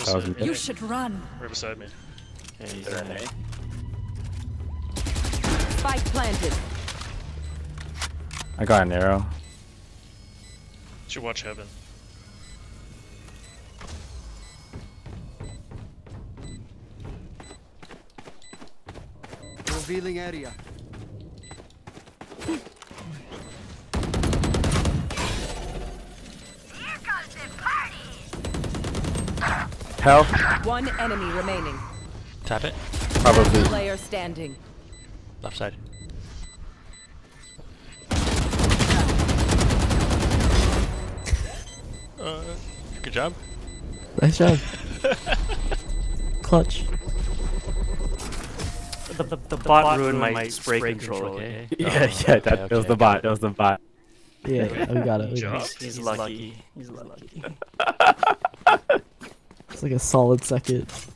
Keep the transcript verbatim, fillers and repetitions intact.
that was beside me. me. You should run. Right beside me. Yeah, he's in A. Spike planted. I got an arrow. Should watch heaven. Revealing area. Hell? One enemy remaining. Tap it. Probably. Player standing. Left side. Uh, good job. Nice job. Clutch. The, the, the bot ruined my spray control, okay? Yeah, Oh, yeah, okay, that okay, it was the okay. bot. It was the bot. Yeah, we got it. We got Job. it. He's, he's lucky. He's lucky. It's like a solid second.